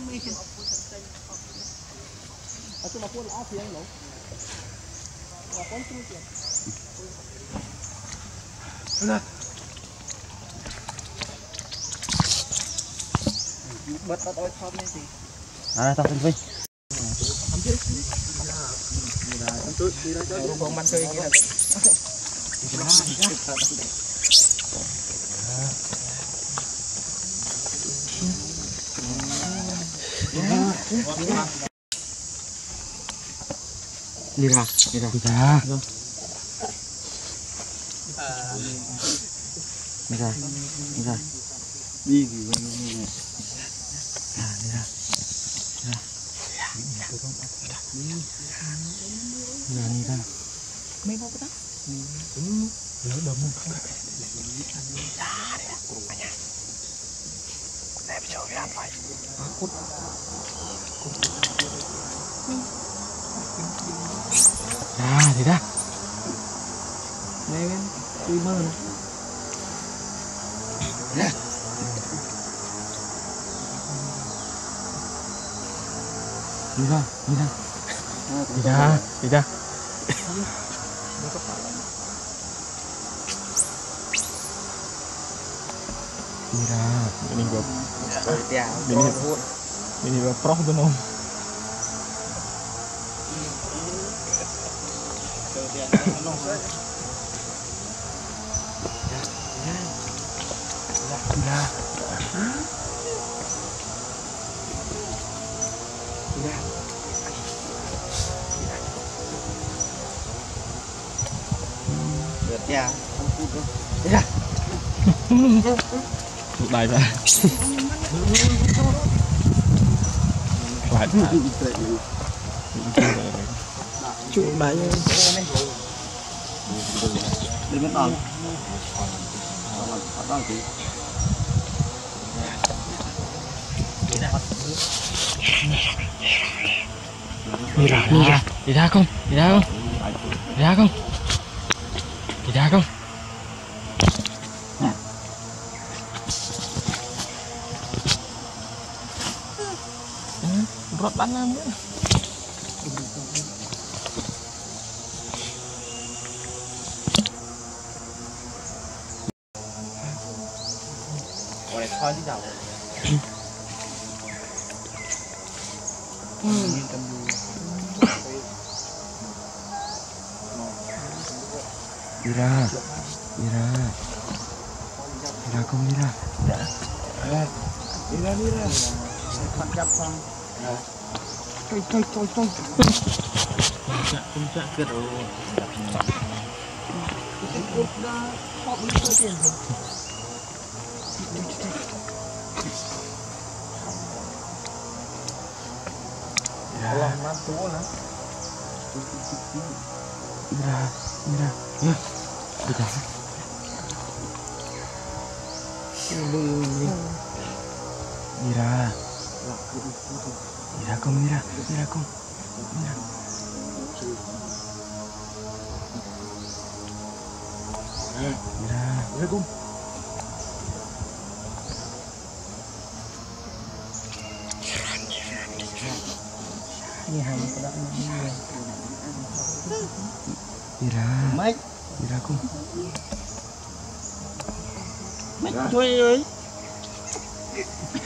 Aku nak pun off yang lo. Apa itu dia? Nah. Bật oi thom này gì? À, tao xin vinh. Tôi đi ra cho con bắn chơi kia là. Đi ra. Đi ra. Đi ra. Đi ra. Đi ra. Đi gì vậy? Đi ra. Đi ra. Đi ra. Mấy nó đó. Lỡ đầm không? Em cho cái ăn phải. Cút. À thì đó. Đây em, tôi mơ nè. Đi ra, đi ra. Đi ra, đi ra. Đi ra, mình vừa mình vừa pro tuh nom. Ya, ya. Tụt đầy ra. Lại tụt đầy. Đi bên tàu. Đi ra, đi ra, đi ra không, đi ra không, đi ra không, đi ra không. Rốt bắn lắm nữa. Ôi thôi đi đâu. Đi ra, đi ra, đi ra không, đi ra. Đi ra, đi ra. Bắt gặp không? Thôi. Không chạm kết rồi. Họ bị chơi tiền rồi. Lòng mang túa hả? Đi ra. Đi ra. Đi ra. Đi ra không, đi ra không. Đi ra. Đi ra không. Đi ra. Đi ra không. Mày chơi ơi.